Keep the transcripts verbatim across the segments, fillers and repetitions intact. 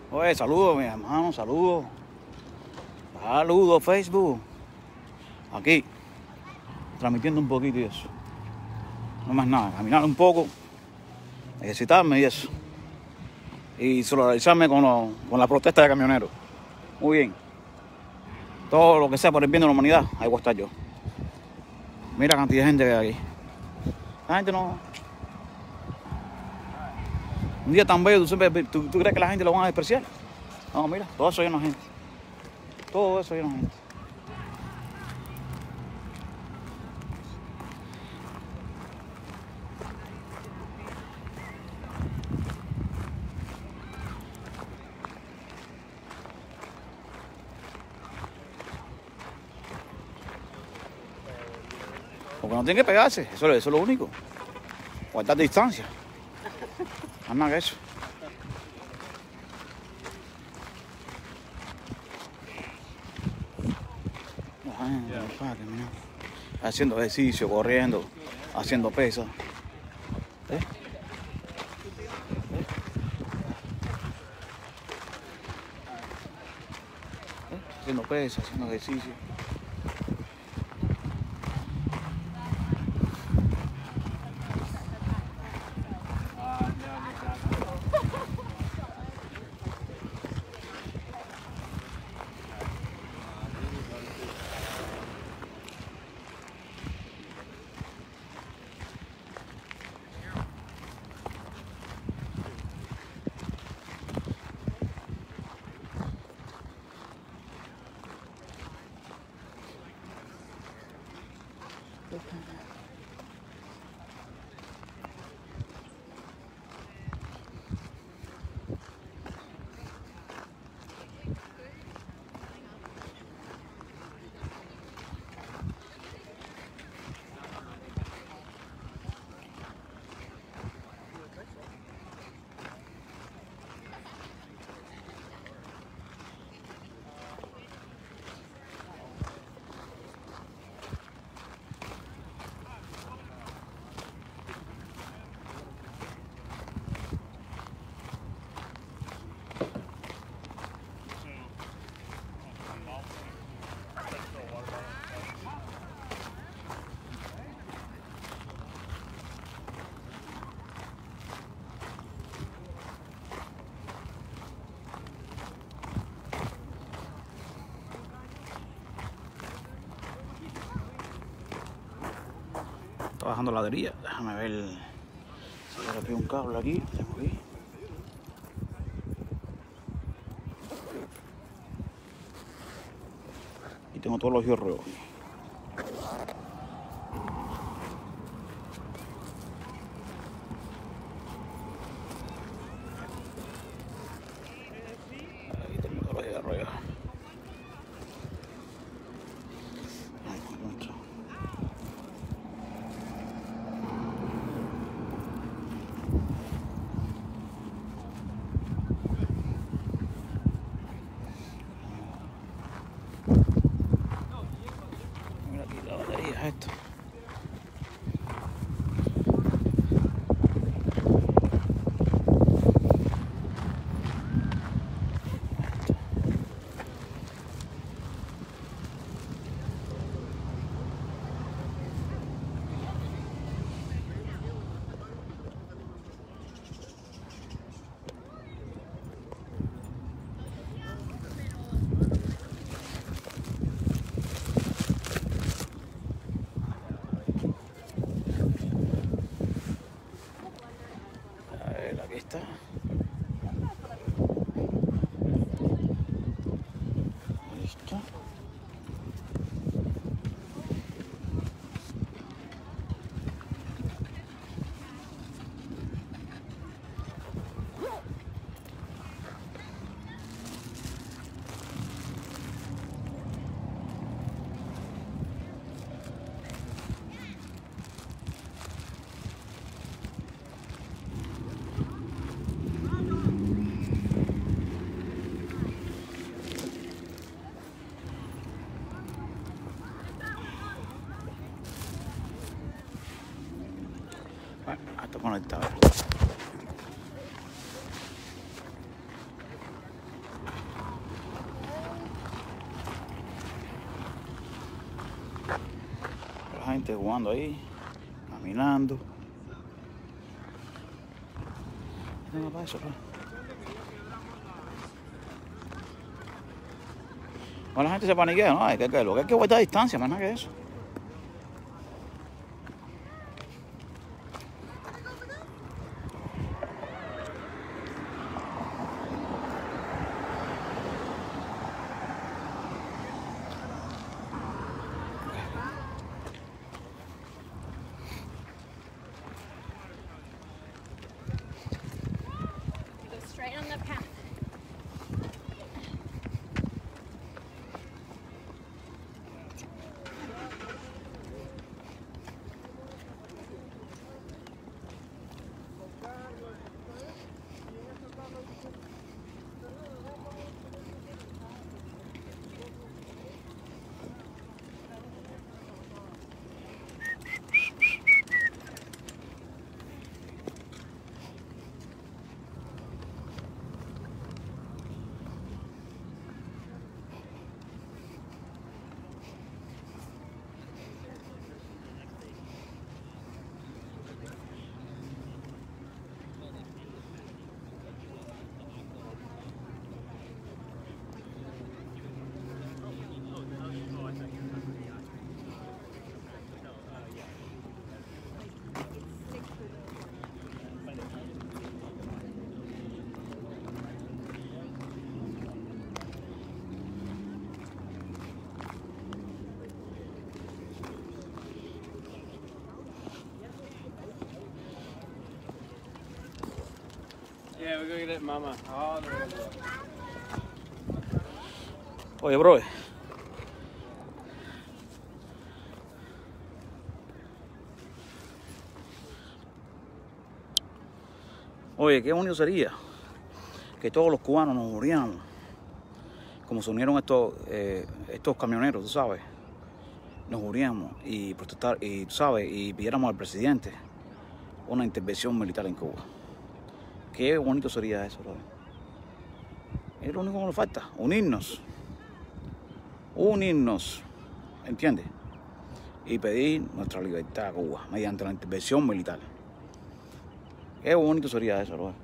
Oye, saludos, mi hermano, saludos. Saludos, Facebook. Aquí, transmitiendo un poquito y eso. No más nada, caminar un poco, ejercitarme y eso. Y solidarizarme con, lo, con la protesta de camioneros. Muy bien. Todo lo que sea por el bien de la humanidad, ahí voy a estar yo. Mira la cantidad de gente que hay aquí. La gente no... Un día tan bello, ¿tú, siempre, tú, ¿tú crees que la gente lo van a despreciar? No, mira, todo eso lleno de gente. Todo eso lleno de gente. Porque no tienen que pegarse, eso, eso es lo único. Guardar distancia. Más nada que eso. Haciendo ejercicio, corriendo, haciendo pesas. ¿Eh? ¿Eh? Haciendo pesas, haciendo ejercicio. Está bajando la ladería. Déjame ver si ahora tengo un cable aquí. Tengo aquí. Y tengo todos los hierros. Ahí tengo todos los hierros. Mira aquí la batería, esto. Aquí está. Listo. Bueno, hasta conectado. gente jugando ahí, caminando. No, para eso, pues. Bueno, la gente se paniquea, ¿no? Hay que, que, lo que hay que guardar distancia, más nada que eso. Yeah, we're gonna get it, Mama. Oh, there it is. Oye, bro. Oye, qué bonito sería que todos los cubanos nos uniéramos, como se unieron estos, eh, estos camioneros, tú sabes, nos uniéramos y protestar, y tú sabes, y pidiéramos al presidente una intervención militar en Cuba. Qué bonito sería eso, bro. Es lo único que nos falta, unirnos, unirnos, ¿entiendes? Y pedir nuestra libertad a Cuba mediante la intervención militar. Qué bonito sería eso, bro.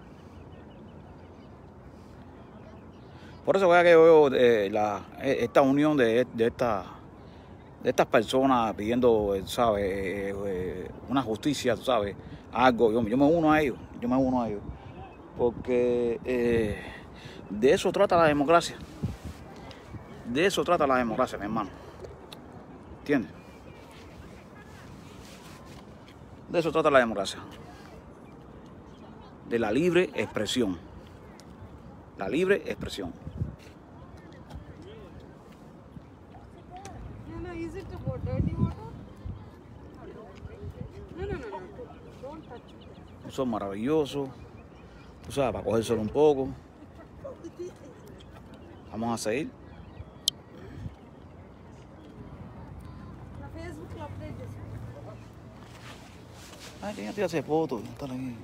Por eso vea que veo eh, la, esta unión de, de, esta, de estas personas pidiendo, ¿sabes? Eh, eh, una justicia, tú sabes, algo. Yo, yo me uno a ellos, yo me uno a ellos. Porque eh, de eso trata la democracia. De eso trata la democracia, mi hermano. ¿Entiendes? De eso trata la democracia. De la libre expresión. La libre expresión. Eso es maravilloso. O sea, para cogérselo un poco. Vamos a seguir. Ay, tenía que hacer fotos. Están aquí.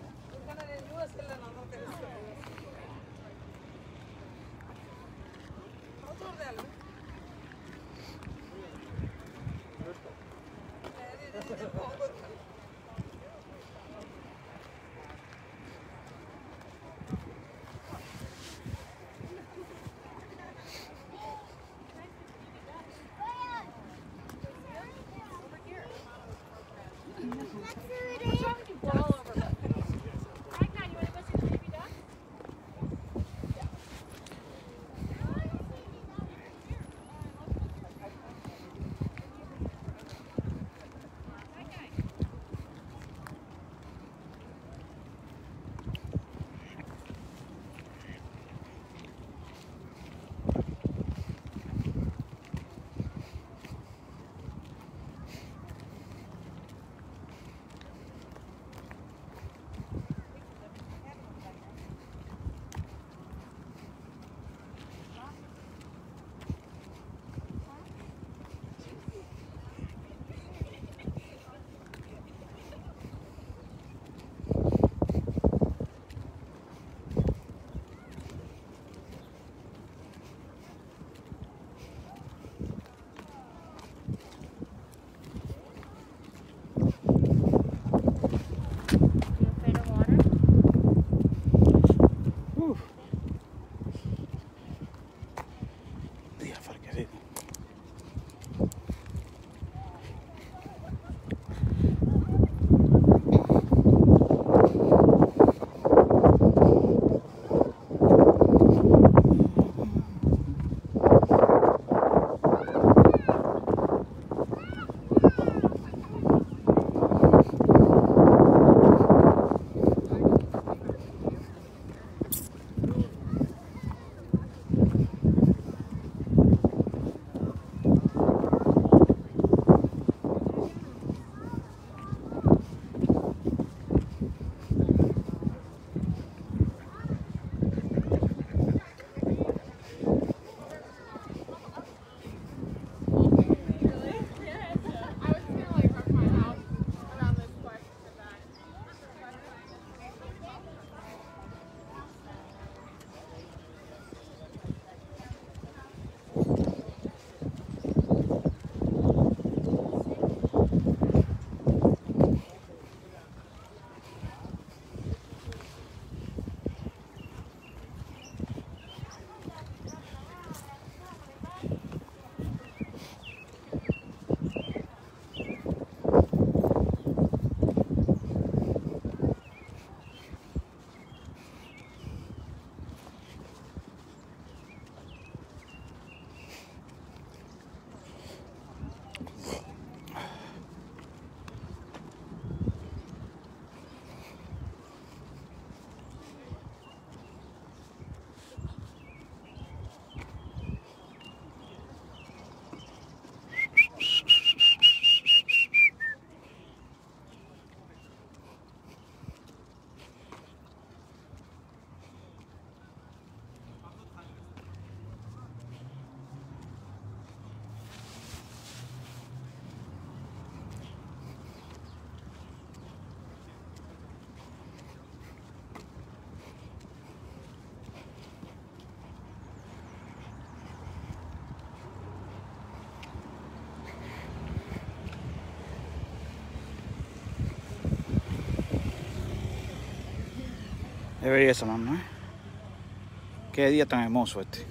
Qué belleza, mamá. ¿Eh? Qué día tan hermoso este.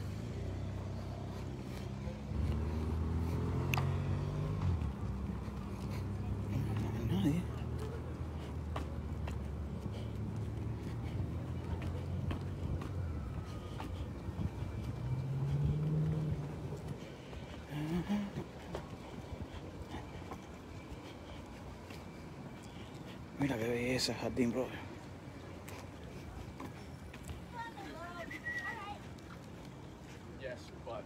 No hay nadie. Mira qué belleza el jardín, bro. Yes, but.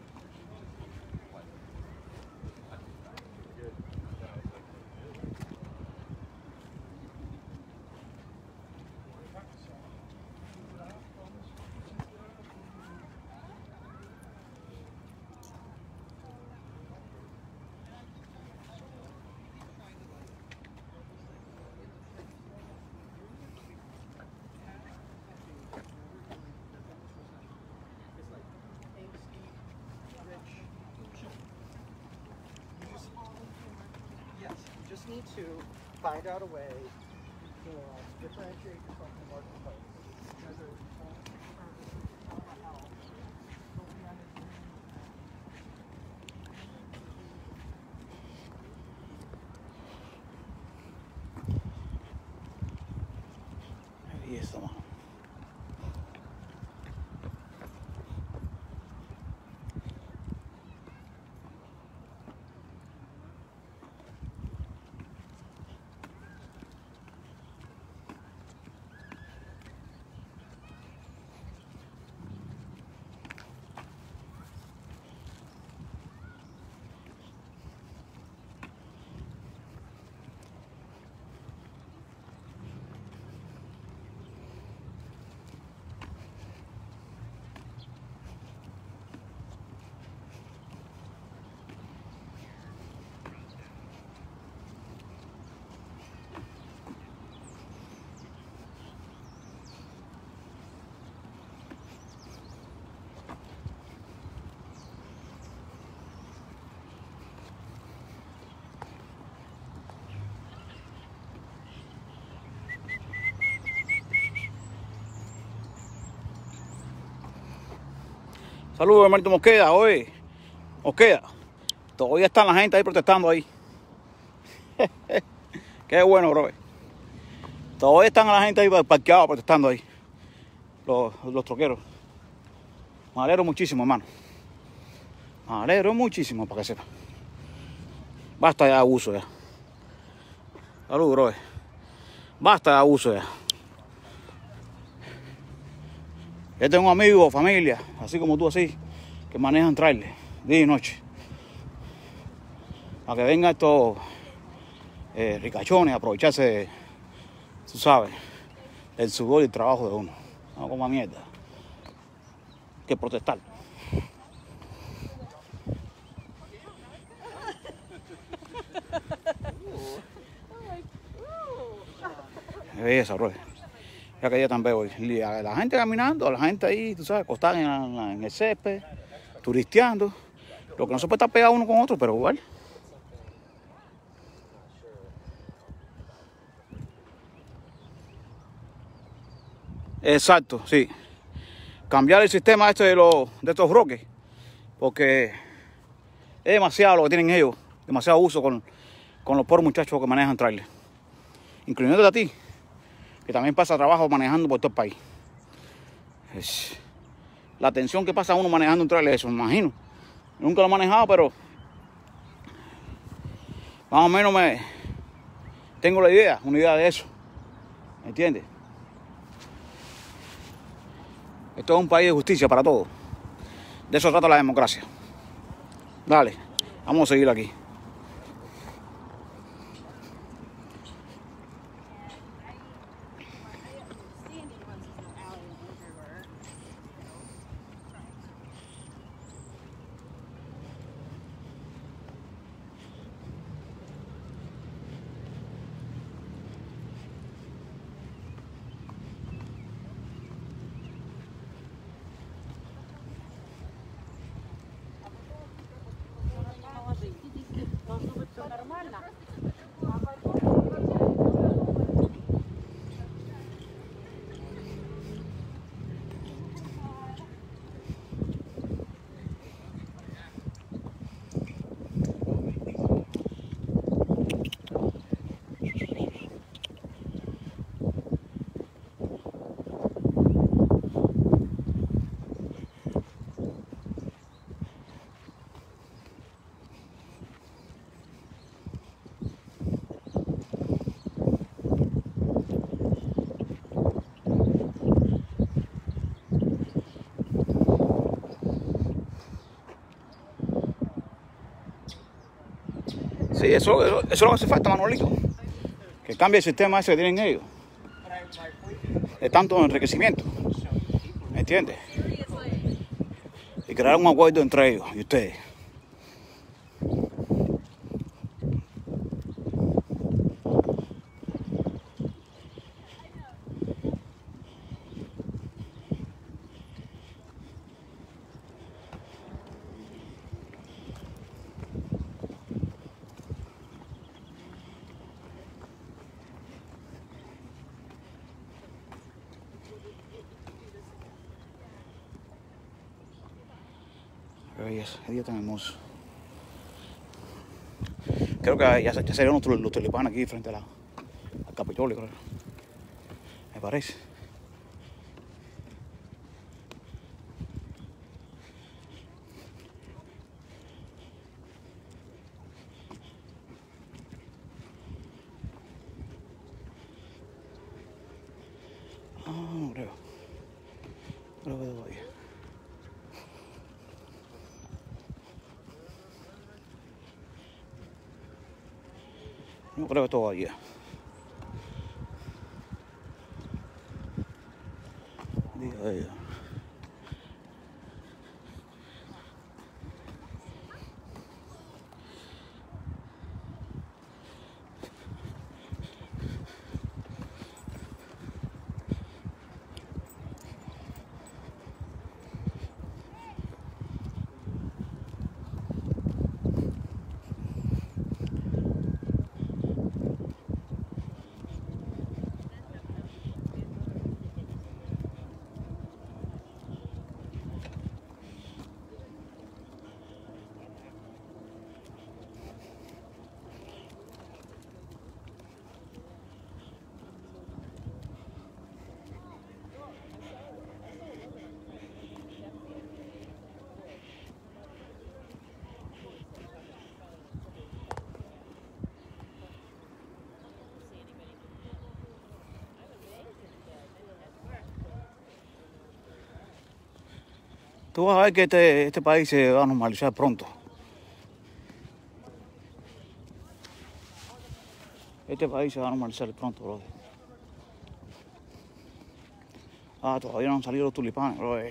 Just need to find out a way to uh, differentiate yourself from the marketplace. Because there's, Qué belleza, mano. Saludos, hermanito Mosqueda. Oye, Mosqueda, todavía están la gente ahí protestando ahí. Qué bueno, bro. Todavía están la gente ahí parqueada protestando ahí. Los, los troqueros. Me alegro muchísimo, hermano. Me alegro muchísimo, para que sepa. Basta ya de abuso ya. Saludos, bro. Basta de abuso ya. Yo tengo amigos, familia, así como tú, así, que manejan trailer día y noche. Para que vengan estos eh, ricachones a aprovecharse, de, tú sabes, del sudor y el trabajo de uno. No como mierda. Hay que protestar. Qué belleza, bro. Ya que ya tan veo hoy. La, la gente caminando, la gente ahí, tú sabes, acostada en, la, en el césped, turisteando. Lo que no se puede estar pegado uno con otro, pero igual. Exacto, sí. Cambiar el sistema este de, los, de estos bloques, porque es demasiado lo que tienen ellos, demasiado uso con, con los pobres muchachos que manejan trailer. Incluyéndote a ti, que también pasa trabajo manejando por todo el país. Es la tensión que pasa uno manejando un trailer, eso me imagino. Nunca lo he manejado, pero más o menos me tengo la idea, una idea de eso. ¿Me entiendes? Esto es un país de justicia para todos. De eso trata la democracia. Dale, vamos a seguir aquí. Sí, eso, eso, eso es lo que hace falta, Manolito. Que cambie el sistema ese que tienen ellos. De tanto enriquecimiento. ¿Me entiendes? Y crear un acuerdo entre ellos y ustedes. Belleza, qué día tan hermoso. Creo que ya, ya salieron los, los tulipanes aquí frente a la, al Capitolio, creo. Me parece. Ah, no creo. Creo que todavía. No creo que todavía. Diga ella. Tú vas a ver que este, este país se va a normalizar pronto. Este país se va a normalizar pronto, brother. Ah, todavía no han salido los tulipanes, brother.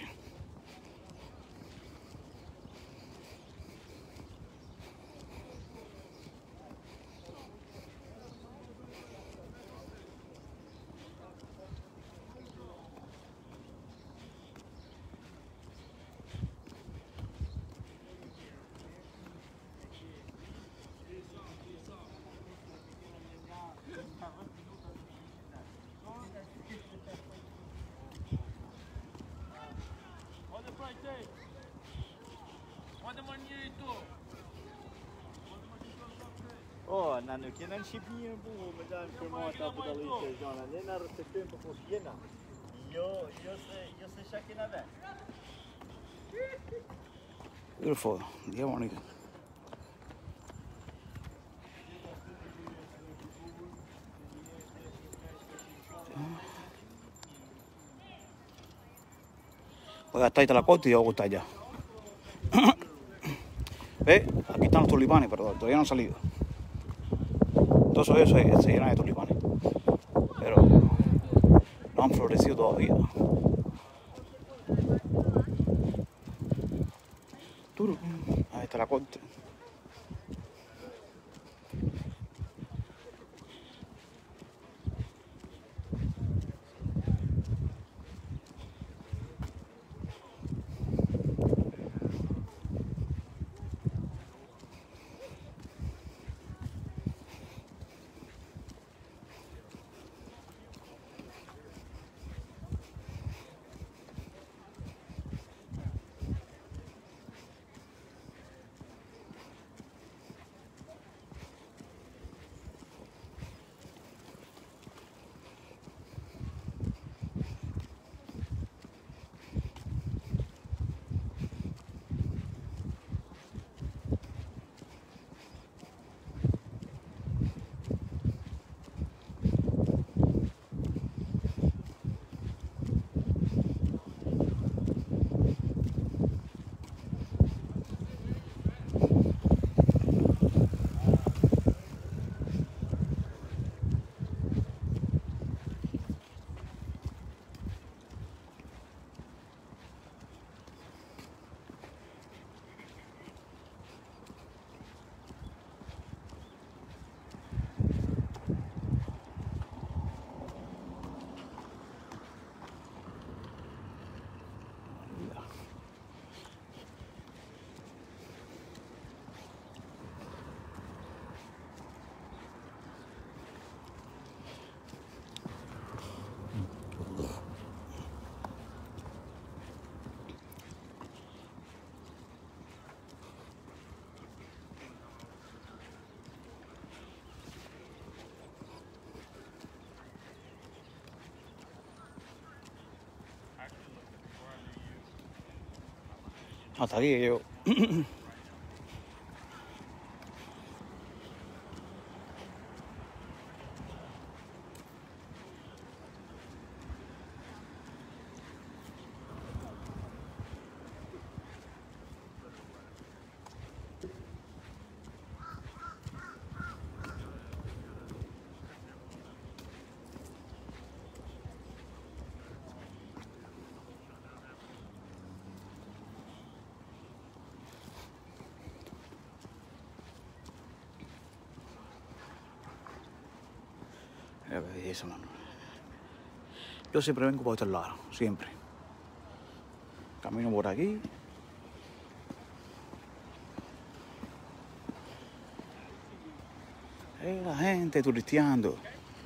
Oh, Nano, kenan shipnya pun macam semua tak peduli sejalan. Ni nak resep pun posiena. Yo, yo se, yo se shakin ada. Beautiful. Día bonito. Voy a estar ahí la corte y yo voy a estar allá. ¿Ves? Aquí están los tulipanes, pero todavía no han salido. Todo eso se, se llena de tulipanes. Pero no han florecido todavía. Turu. Ahí está la corte. Hasta aquí llego. Qué belleza, mano. Yo siempre vengo por este lado, siempre. Camino por aquí. Eh, la gente turisteando.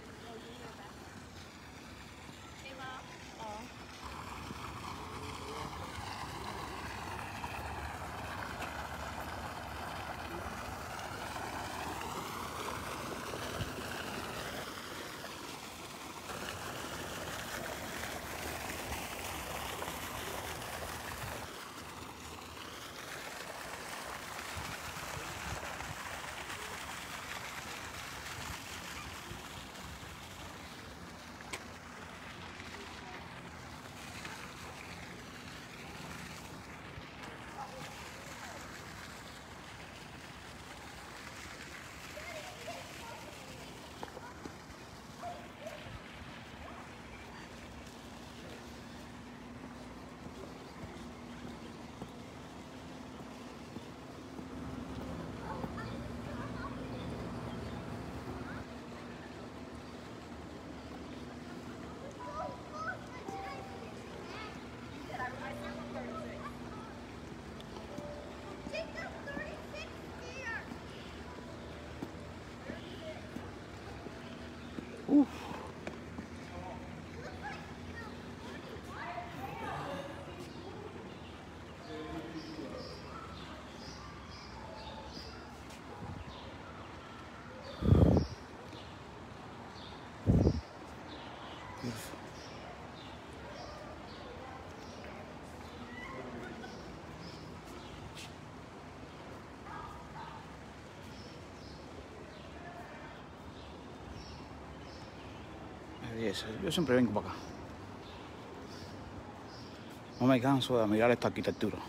Uf. Belleza. Yo siempre vengo para acá. No me canso de mirar esta arquitectura.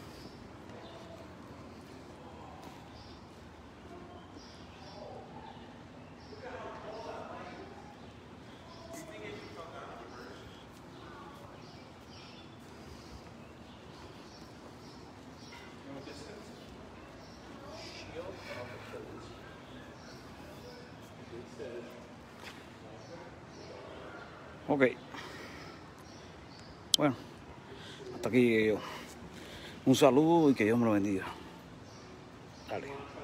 Ok. Bueno, hasta aquí llegué yo. Un saludo y que Dios me lo bendiga. Dale.